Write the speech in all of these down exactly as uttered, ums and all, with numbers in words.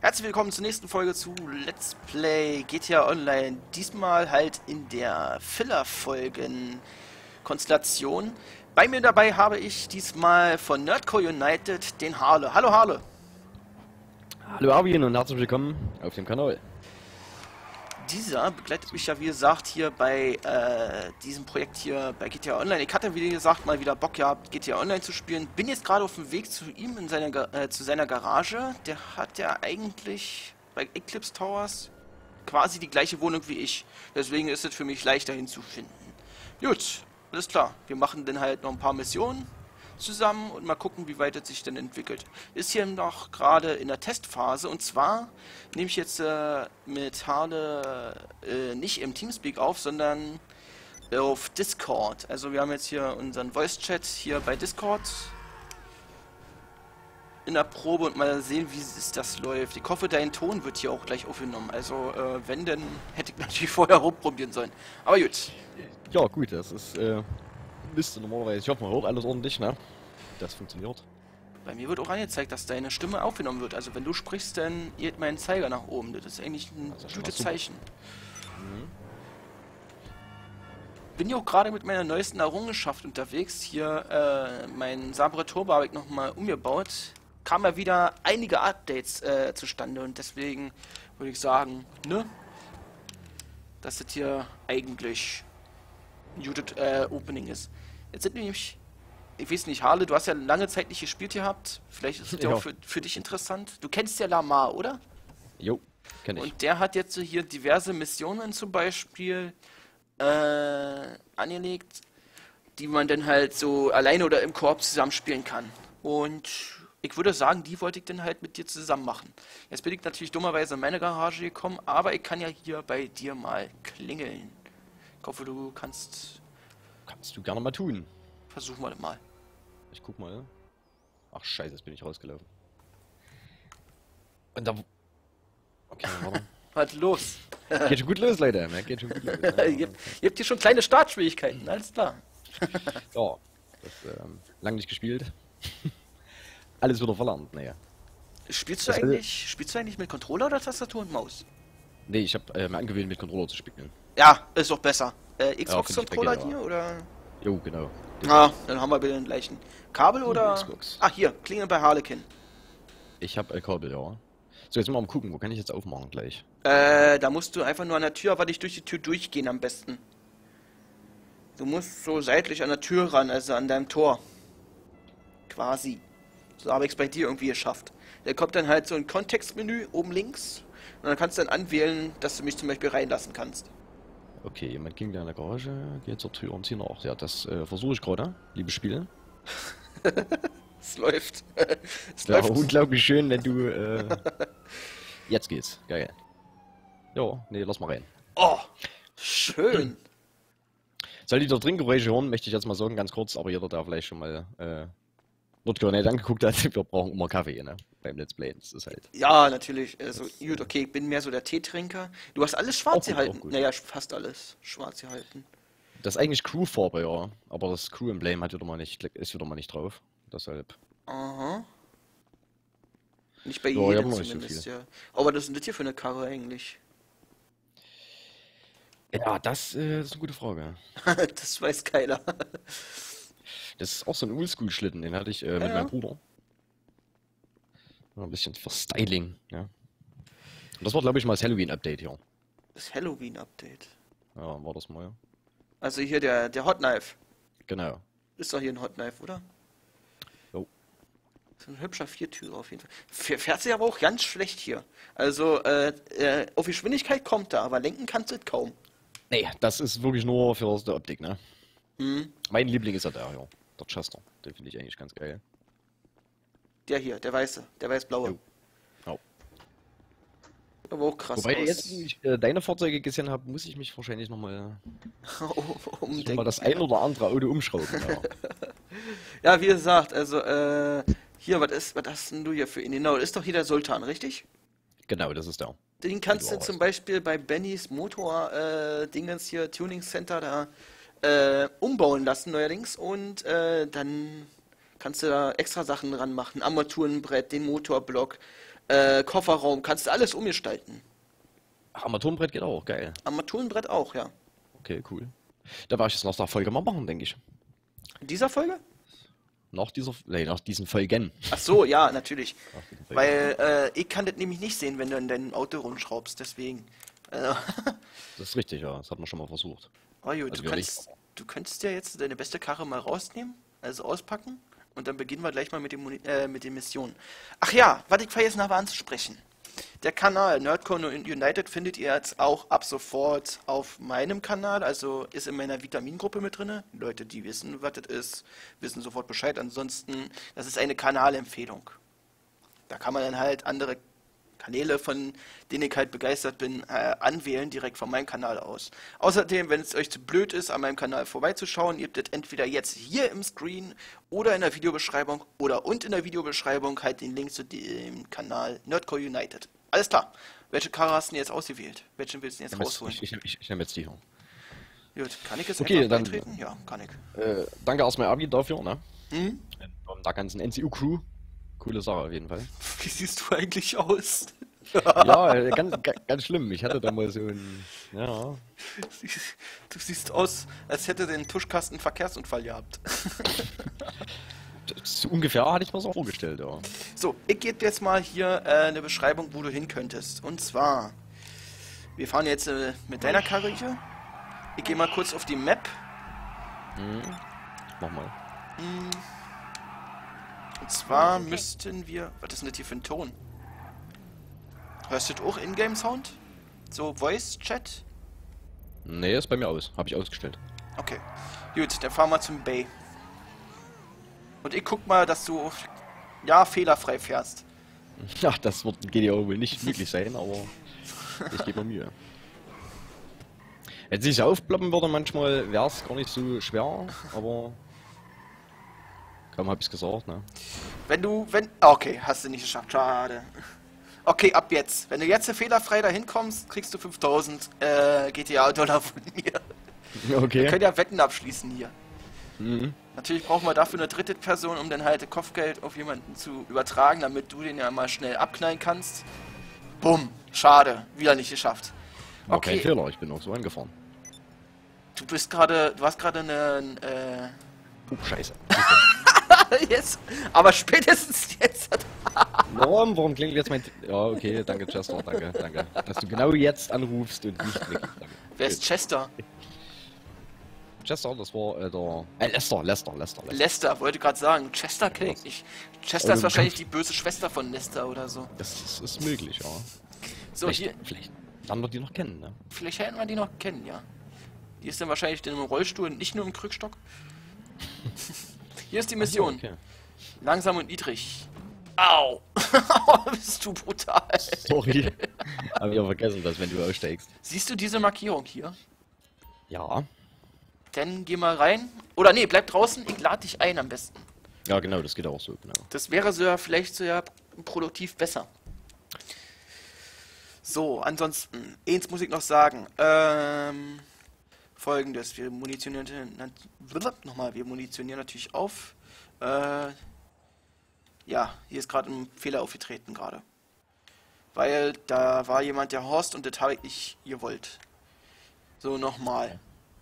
Herzlich willkommen zur nächsten Folge zu Let's Play G T A Online. Diesmal halt in der Filler-Folgen-Konstellation. Bei mir dabei habe ich diesmal von Nerdcore United den Harle. Hallo Harle. Hallo Arvin und herzlich willkommen auf dem Kanal. Dieser begleitet mich ja wie gesagt hier bei äh, diesem Projekt hier bei G T A Online. Ich hatte wie gesagt mal wieder Bock gehabt, G T A Online zu spielen. Bin jetzt gerade auf dem Weg zu ihm in seiner, äh, zu seiner Garage. Der hat ja eigentlich bei Eclipse Towers quasi die gleiche Wohnung wie ich. Deswegen ist es für mich leichter hinzufinden. Gut, alles klar. Wir machen dann halt noch ein paar Missionen zusammen und mal gucken, wie weit es sich denn entwickelt. Ist hier noch gerade in der Testphase und zwar nehme ich jetzt äh, mit Harle äh, nicht im Teamspeak auf, sondern auf Discord. Also wir haben jetzt hier unseren Voice-Chat hier bei Discord in der Probe und mal sehen, wie es das läuft. Ich hoffe, dein Ton wird hier auch gleich aufgenommen. Also äh, wenn, dann hätte ich natürlich vorher rumprobieren sollen. Aber gut. Ja gut, das ist äh, müsste normalerweise, ich hoffe man hört alles ordentlich, ne? Das funktioniert. Bei mir wird auch angezeigt, dass deine Stimme aufgenommen wird. Also wenn du sprichst, dann geht mein Zeiger nach oben. Das ist eigentlich ein Also gutes super. Zeichen. Mhm. Bin ja auch gerade mit meiner neuesten Errungenschaft unterwegs. Hier äh, mein Sabre Turbo habe ich nochmal umgebaut. Kam ja wieder einige Updates äh, zustande und deswegen würde ich sagen, ne? Dass das hier eigentlich ein gutes äh, Opening ist. Jetzt sind nämlich, ich weiß nicht, Harle, du hast ja lange Zeit nicht gespielt gehabt. Vielleicht ist es ja Ja. auch für, für dich interessant. Du kennst ja Lamar, oder? Jo, kenn ich. Und der hat jetzt so hier diverse Missionen zum Beispiel äh, angelegt, die man dann halt so alleine oder im Koop zusammenspielen kann. Und ich würde sagen, die wollte ich dann halt mit dir zusammen machen. Jetzt bin ich natürlich dummerweise in meine Garage gekommen, aber ich kann ja hier bei dir mal klingeln. Ich hoffe, du kannst... Kannst du gerne mal tun. Versuchen wir das mal. Ich guck mal. Ach scheiße, jetzt bin ich rausgelaufen. Und da... Okay, warte. Was los? Geht schon gut los, Leute. Ne? Geht schon gut los. Ja, ihr, habt, ihr habt hier schon kleine Startschwierigkeiten, alles klar. ja, das ähm, lang nicht gespielt. Alles wieder verlernt, naja. Spielst du Das- eigentlich, spielst du eigentlich mit Controller oder Tastatur und Maus? Nee, ich habe äh, mir angewöhnt, mit Controller zu spielen. Ja, ist doch besser. Äh, find ich Xbox-Controller bei dir oder? Jo, genau. Ah, dann haben wir wieder den gleichen. Kabel oder? Xbox. Ah, hier, Klingel bei Harlequin. Ich habe äh, Kabel, ja. So, jetzt mal am gucken, wo kann ich jetzt aufmachen gleich? Äh, da musst du einfach nur an der Tür, aber nicht durch die Tür durchgehen am besten. Du musst so seitlich an der Tür ran, also an deinem Tor. Quasi. So habe ich es bei dir irgendwie geschafft. Da kommt dann halt so ein Kontextmenü oben links. Und dann kannst du dann anwählen, dass du mich zum Beispiel reinlassen kannst. Okay, jemand ging da in der Garage, geht zur Tür und zieht nach. Ja, das äh, versuche ich gerade, liebe Spiele. Es läuft. Es Ja, läuft. unglaublich schön, wenn du... Äh... Jetzt geht's, geil. Ja, nee, lass mal rein. Oh, schön. Soll die da Trinkgeräusche hören, möchte ich jetzt mal sagen, ganz kurz, aber jeder, der vielleicht schon mal äh, Nordkorea nicht angeguckt hat, wir brauchen immer Kaffee, ne? Beim Let's Play, das ist halt... Ja, natürlich. Also, gut, okay, ich bin mehr so der Teetrinker. Du hast alles schwarz Auch gut, gehalten. auch gut. Naja, fast alles schwarz gehalten. Das ist eigentlich Crew-Farbe, ja. Aber das Crew-Emblem hat wieder mal nicht, ist wieder mal nicht drauf. Deshalb... Aha. Nicht bei Ja, ich hab jedem noch nicht so zumindest, ja. Aber was ist denn das hier für eine Karre eigentlich? Ja, das, äh, das ist eine gute Frage. Das weiß keiner. Das ist auch so ein Oldschool-Schlitten, den hatte ich äh, mit Ja. meinem Bruder. Ja, ein bisschen für Styling, ja. Und das war, glaube ich, mal das Halloween-Update hier. Das Halloween-Update. Ja, war das mal, ja. Also hier der, der Hot Knife. Genau. Ist doch hier ein Hot Knife, oder? Jo. So ein hübscher Viertürer auf jeden Fall. F- Fährt sich aber auch ganz schlecht hier. Also, äh, äh, auf Geschwindigkeit kommt er, aber lenken kannst du es kaum. Nee, das ist wirklich nur für die Optik, ne? Hm. Mein Liebling ist ja der, ja. Der Chester. Den finde ich eigentlich ganz geil. Der hier, der weiße, der weiß-blaue. Jo. Ja. Aber auch krass Wobei, aus. jetzt, wo ich äh, deine Fahrzeuge gesehen habe, muss ich mich wahrscheinlich nochmal Umdenken. mal das ein oder andere Auto umschrauben. Ja. Ja, wie gesagt, also, äh, hier, was ist, was hast denn du hier für ihn? Genau, das ist doch hier der Sultan, richtig? Genau, das ist der. Den kannst Du du auch zum weißt. Beispiel bei Bennys Motor, äh, Dingens hier, Tuning Center da, äh, umbauen lassen neuerdings und, äh, dann kannst du da extra Sachen dran machen. Armaturenbrett, den Motorblock, äh, Kofferraum, kannst du alles umgestalten. Ach, Armaturenbrett geht auch, geil. Armaturenbrett auch, ja. Okay, cool. Da werde ich es nach der Folge mal machen, denke ich. In dieser Folge? Nach dieser, nee, nach diesen Folgen. Ach so, ja, natürlich. Nach diesen Folgen. Weil äh, ich kann das nämlich nicht sehen, wenn du in deinem Auto rumschraubst, deswegen. Äh, Das ist richtig, ja. Das hat man schon mal versucht. oh gut, Also du, wir kannst, du könntest ja jetzt deine beste Karre mal rausnehmen, also auspacken, und dann beginnen wir gleich mal mit, dem, Muni- äh, mit den Missionen. Ach ja, was ich vergessen habe anzusprechen. Der Kanal Nerdcore United findet ihr jetzt auch ab sofort auf meinem Kanal, also ist in meiner Vitamingruppe mit drin. Leute, die wissen, was das ist, wissen sofort Bescheid. Ansonsten, das ist eine Kanalempfehlung. Da kann man dann halt andere Kanäle, von denen ich halt begeistert bin, äh, anwählen, direkt von meinem Kanal aus. Außerdem, wenn es euch zu blöd ist, an meinem Kanal vorbeizuschauen, ihr habt das entweder jetzt hier im Screen oder in der Videobeschreibung oder und in der Videobeschreibung halt den Link zu dem Kanal Nerdcore United. Alles klar. Welche Karre hast du denn jetzt ausgewählt? Welchen willst du denn jetzt rausholen? Ich, ich, ich, ich nehme jetzt die hier. Gut, kann ich jetzt Okay, einfach dann- beitreten? Ja, kann ich. Äh, danke erstmal Abi dafür, ne? Hm? Von der ganzen N C U-Crew. Coole Sache auf jeden Fall. Wie siehst du eigentlich aus? Ja, äh, ganz, ga- ganz schlimm. Ich hatte da mal so ein. Ja. Du siehst aus, als hätte den Tuschkasten einen Verkehrsunfall gehabt. So ungefähr hatte ich mir so vorgestellt, ja. So, ich gebe jetzt mal hier äh, eine Beschreibung, wo du hin könntest. Und zwar, wir fahren jetzt äh, mit deiner Karre hier. Ich gehe mal kurz auf die Map. Mach mal. Und zwar müssten wir... Was ist denn das hier für ein Ton? Hörst du das auch Ingame-Sound? So Voice-Chat? Nee, ist bei mir aus. Habe ich ausgestellt. Okay. Gut, dann fahren wir zum Bay. Und ich guck mal, dass du, ja, fehlerfrei fährst. Ja, das wird in G T A wohl nicht möglich sein, aber ich gebe mir Mühe. Wenn es sich aufploppen würde, manchmal wäre es gar nicht so schwer, aber kaum habe ich es gesagt, ne? Wenn du, wenn, okay, hast du nicht geschafft, schade. Okay, ab jetzt. Wenn du jetzt fehlerfrei dahin kommst, kriegst du fünftausend äh, G T A-Dollar von mir. Wir Okay. können ja Wetten abschließen hier. Mhm. Natürlich brauchen wir dafür eine dritte Person, um dann halt Kopfgeld auf jemanden zu übertragen, damit du den ja mal schnell abknallen kannst. Bumm, schade, wieder nicht geschafft. War kein Okay, Fehler, ich bin auch so angefahren. du bist gerade, du hast gerade eine, äh, Oh, scheiße. jetzt, aber spätestens jetzt. Warum, warum klingt jetzt mein... T ja, okay, danke Chester, danke, danke. Dass du genau jetzt anrufst und nicht weg. Danke. Wer ist Chester? Chester, das war äh, der... Äh, Lester, Lester, Lester, Lester. Lester, wollte gerade sagen. Chester kenne ich nicht. Chester Also, ist wahrscheinlich die böse Schwester von Lester oder so. Das ist, ist möglich, ja. So, vielleicht, hier, vielleicht lernen wir die noch kennen, ne? vielleicht hätten wir die noch kennen, ja. Die ist dann wahrscheinlich in einem Rollstuhl und nicht nur im Krückstock. Hier ist die Mission. Okay. Langsam und niedrig. Au! Oh, bist du brutal. Sorry. Hab ich auch vergessen, dass wenn du aussteigst. Siehst du diese Markierung hier? Ja. Dann geh mal rein. Oder nee, bleib draußen, ich lade dich ein am besten. Ja, genau, das geht auch so, genau. Das wäre so ja vielleicht so ja produktiv besser. So, ansonsten, eins muss ich noch sagen. Ähm, Folgendes, wir munitionieren, nochmal, wir munitionieren natürlich auf. Äh, ja, hier ist gerade ein Fehler aufgetreten gerade. Weil da war jemand der Horst und das habe ich nicht gewollt. So, nochmal.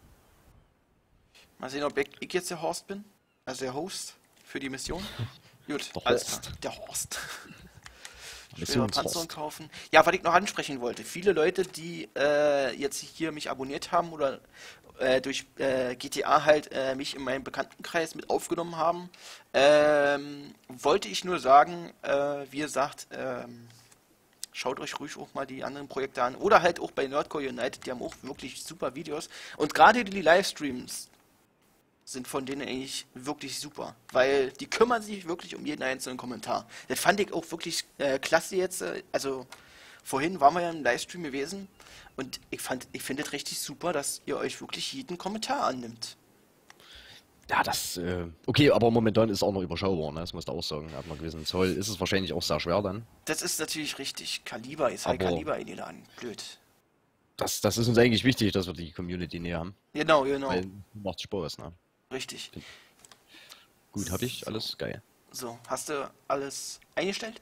Mal sehen, ob ich ich jetzt der Horst bin. Also der Host für die Mission. Gut, Der alles Horst. klar. Der Horst. Schwere Missionshorst. Panzerung kaufen. Ja, was ich noch ansprechen wollte. Viele Leute, die äh, jetzt hier mich abonniert haben oder äh, durch äh, G T A halt äh, mich in meinem Bekanntenkreis mit aufgenommen haben, ähm, wollte ich nur sagen, äh, wie gesagt, ähm, schaut euch ruhig auch mal die anderen Projekte an. Oder halt auch bei Nerdcore United, die haben auch wirklich super Videos. Und gerade die Livestreams sind von denen eigentlich wirklich super, weil die kümmern sich wirklich um jeden einzelnen Kommentar. Das fand ich auch wirklich äh, klasse jetzt. äh, Also vorhin waren wir ja im Livestream gewesen und ich fand, ich finde es richtig super, dass ihr euch wirklich jeden Kommentar annimmt. Ja, das, äh, okay, aber momentan ist es auch noch überschaubar, ne? Das musst du auch sagen. Ab einer gewissen Zoll ist es wahrscheinlich auch sehr schwer dann. Das ist natürlich richtig. Kaliber ist halt Aber- Kaliber eingeladen. Blöd. Das, das ist uns eigentlich wichtig, dass wir die Community näher haben. Genau, genau. Weil macht Spaß, ne? Richtig. Gut, hab ich, alles geil. So, hast du alles eingestellt?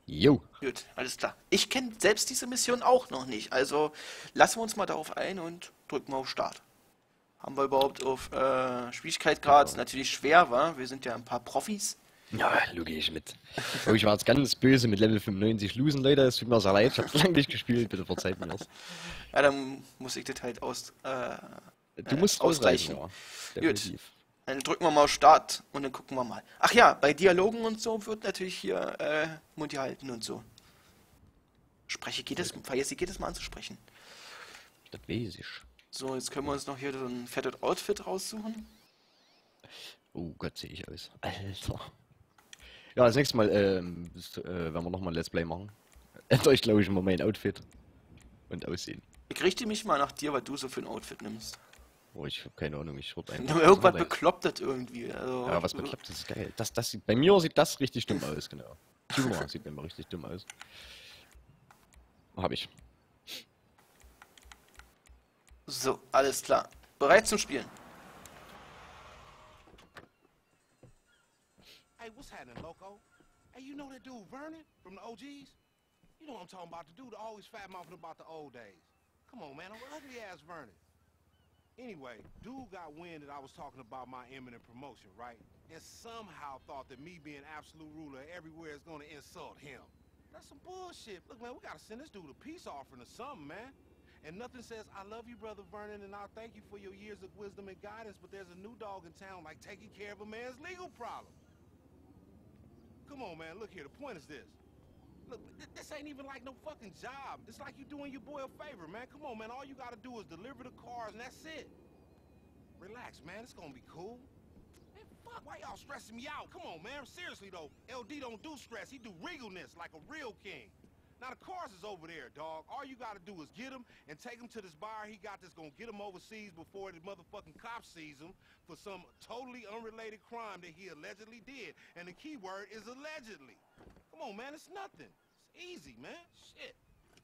Jo. Gut, alles klar. Ich kenne selbst diese Mission auch noch nicht. Also lassen wir uns mal darauf ein und drücken mal auf Start. Haben wir überhaupt auf äh, Schwierigkeitsgrad? Ja. Natürlich schwer, wa? Wir sind ja ein paar Profis. Ja, logisch mit. Oh, ich war jetzt ganz böse mit Level fünfundneunzig losen, Leute. Es tut mir sehr leid, ich hab's lange nicht gespielt. Bitte verzeiht mir das. Ja, dann muss ich das halt aus, äh, Du musst äh, ausgleichen. ausreichen, ja. Gut. Definitiv. Dann drücken wir mal auf Start und dann gucken wir mal. Ach ja, bei Dialogen und so wird natürlich hier äh, Mund gehalten und so. Spreche, geht es, vergesse geht es mal anzusprechen. Das weiß ich. So, jetzt können wir uns noch hier so ein fettes Outfit raussuchen. Oh Gott, sehe ich aus. Alter. Ja, das nächste Mal, ähm, ist, äh, werden wir nochmal ein Let's Play machen. Ändere ich, glaube ich, mal mein Outfit und Aussehen. Ich richte mich mal nach dir, was du so für ein Outfit nimmst. Oh, ich habe keine Ahnung, ich würde Nur irgendwas beklopptet irgendwie. Also, Ja, was bekloppt, das ist geil. Das, das sieht, bei mir sieht das richtig dumm aus, genau. Humor sieht immer richtig dumm aus. Hab ich. So, alles klar. Bereit zum Spielen. Hey, what's happening, Loco? Hey, you know that dude Vernon from the O Gs? You know what I'm talking about, the dude that always fat mouthing about the old days. Come on, man, I'm ugly ass Vernon. Anyway, dude got wind that I was talking about my imminent promotion, right? And somehow thought that me being absolute ruler everywhere is gonna insult him. That's some bullshit. Look, man, we gotta send this dude a peace offering or something, man. And nothing says, I love you, Brother Vernon, and I'll thank you for your years of wisdom and guidance, but there's a new dog in town, like taking care of a man's legal problem. Come on, man, look here, the point is this. Look, th this ain't even like no fucking job. It's like you doing your boy a favor, man. Come on, man, all you gotta do is deliver the cars, and that's it. Relax, man, it's gonna be cool. Man, fuck, why y'all stressing me out? Come on, man, seriously, though. L D don't do stress, he do regalness like a real king. Now, the cars is over there, dog. All you gotta do is get him and take him to this bar he got that's gonna get him overseas before the motherfucking cop sees him for some totally unrelated crime that he allegedly did. And the key word is allegedly. Come on, man, it's nothing. It's easy, man. Shit.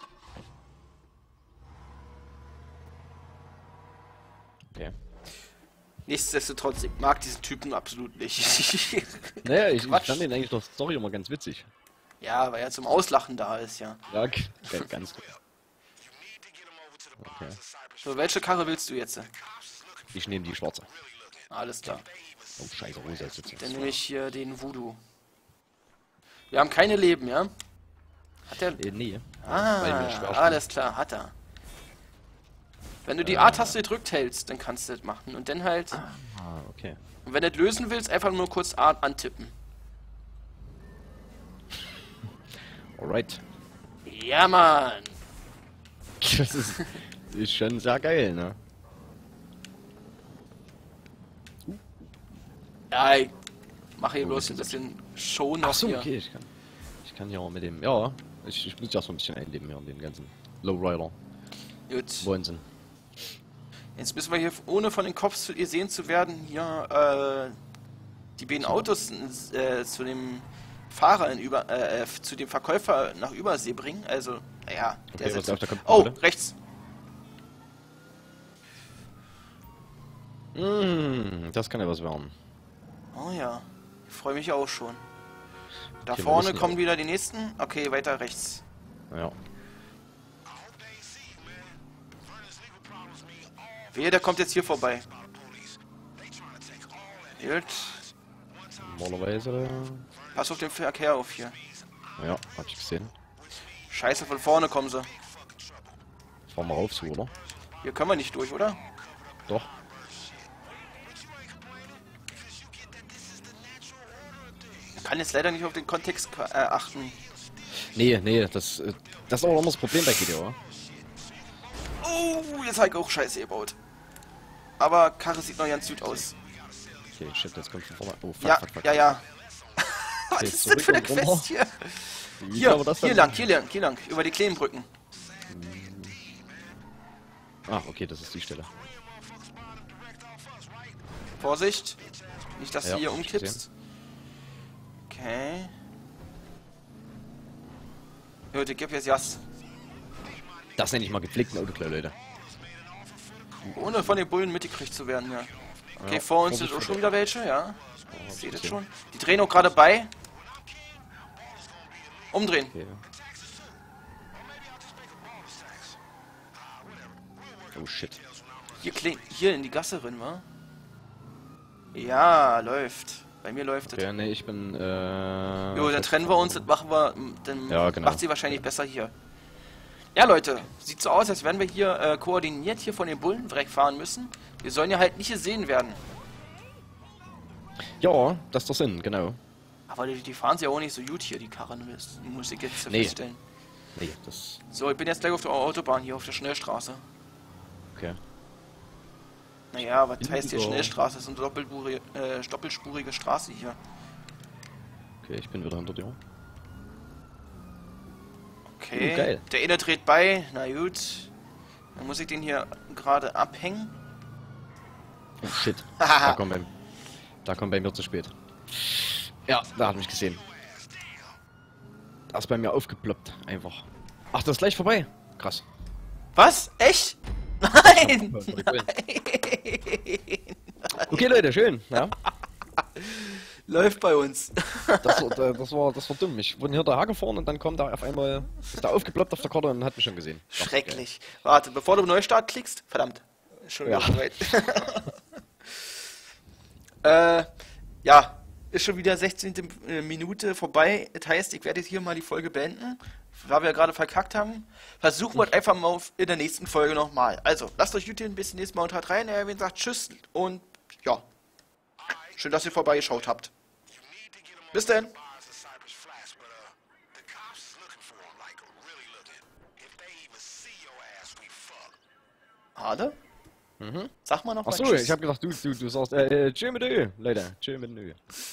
Okay. Nichtsdestotrotz, ich mag diesen Typen absolut nicht. Naja, ich, ich Quatsch. fand den eigentlich doch Story immer ganz witzig. Ja, weil er zum Auslachen da ist, ja. Ja, okay, ganz gut. Okay. So, welche Karre willst du jetzt? Ich nehme die schwarze. Alles klar. Oh, scheiße, rosa ist jetzt. Dann nehme ich hier den Voodoo. Wir haben keine Leben, ja? Hat er... Äh, nee. Ah, Weil wir schwer alles klar, hat er. Wenn du die A-Taste gedrückt hältst, dann kannst du das machen. Und dann halt... Ah, okay. Und wenn du das lösen willst, einfach nur kurz A antippen. Alright. Ja, Mann! Das ist, ist schon sehr geil, ne? Ja, ich mache hier Oh, bloß das ein ist bisschen Show noch Ach so, hier. okay, ich kann. Ich kann ja auch mit dem. Ja, ich, ich muss ja so ein bisschen einleben hier in den ganzen Lowrider. Gut. Wahnsinn. Jetzt müssen wir hier, ohne von den Cops zu- gesehen zu werden, hier äh, die beiden Autos äh, zu dem Fahrer in über, äh, zu dem Verkäufer nach Übersee bringen. Also, naja, der Okay, was sitzt- läuft, da kommt Oh, bitte? rechts. Mm, das kann ja was werden. Oh ja, ich freue mich auch schon. Da Okay, wir vorne wissen kommen auch. wieder die nächsten. Okay, weiter rechts. Ja. Wehe, der kommt jetzt hier vorbei. Gut. Normalerweise. Pass auf den Verkehr auf hier. Ja, hab ich gesehen. Scheiße, von vorne kommen sie. Fahren wir rauf zu, oder? Hier können wir nicht durch, oder? Doch. Ich kann jetzt leider nicht auf den Kontext äh, achten. Nee, nee, das, äh, das ist auch noch das Problem bei G T A, oder? Oh, jetzt habe ich auch Scheiße gebaut. Aber Karre sieht noch ganz gut aus. Okay, shit, jetzt kommt von vorne. Oh, fuck, Ja, fuck, fuck. ja, ja. Was Jetzt ist das für eine zurück und runter. Quest hier? Wie Hier, kann man das hier dann- lang, hier lang, hier lang. Über die Klebenbrücken. Ah, okay, das ist die Stelle. Vorsicht. Nicht, dass Ja, du hier hab ich umkippst. Okay. Leute, gib jetzt Jas. Das nenne ich mal gepflegten Autoklar, Leute. Ohne von den Bullen mitgekriegt zu werden, ja. Okay, Ja, vor uns Vorsicht sind auch vor schon der- wieder welche, ja. Ich hab sehe ich das gesehen. schon. Die drehen auch gerade bei. Umdrehen. Okay. Oh shit. Hier, kling- hier in die Gasse rein, wa? Ja, läuft. Bei mir läuft es. Okay, nee, ich bin, äh... Jo, dann trennen wir uns, das machen wir, dann Ja, genau. macht sie wahrscheinlich besser hier. Ja, Leute, sieht so aus, als wenn wir hier äh, koordiniert hier von den Bullen wegfahren müssen. Wir sollen ja halt nicht gesehen werden. Ja, das ist der Sinn, genau. Aber die, die fahren sie ja auch nicht so gut hier, die Karren, das muss ich jetzt Nee. feststellen. Nee, das... So, ich bin jetzt gleich auf der Autobahn hier, auf der Schnellstraße. Okay. Naja, was In heißt hier dieser- Schnellstraße? Das ist eine doppelspurige, äh, doppelspurige Straße hier. Okay, ich bin wieder hinter dir. Okay, Uh, geil. der eine dreht bei, na gut. Dann muss ich den hier gerade abhängen. Oh shit. da, kommt bei, da kommt bei mir zu spät. Ja, da hat mich gesehen. Da ist bei mir aufgeploppt, einfach. Ach, das ist gleich vorbei. Krass. Was? Echt? Nein! Ja, Nein. Okay, Leute, schön. Ja, Läuft bei uns. das, war, das, war, das war dumm. Ich bin hier da hergefahren und dann kommt da auf einmal, ist da aufgeploppt auf der Karte und hat mich schon gesehen. Das ist Schrecklich. Warte, bevor du Neustart klickst. Verdammt. Schon wieder Ja. soweit. äh, ja, ist schon wieder sechzehnte Minute vorbei. Das heißt, ich werde jetzt hier mal die Folge beenden, weil wir ja gerade verkackt haben. Versuchen wir es einfach mal auf, in der nächsten Folge nochmal. Also, lasst euch gut hin, bis zum nächsten Mal und haut rein. Er sagt Tschüss und ja. Schön, dass ihr vorbeigeschaut habt. Bis denn. Hade? Mhm. Sag mal noch Ach mal so, Tschüss. ich habe gedacht, du, du, du sagst, äh, tschö mit Ö, Leute, tschö mit Ö.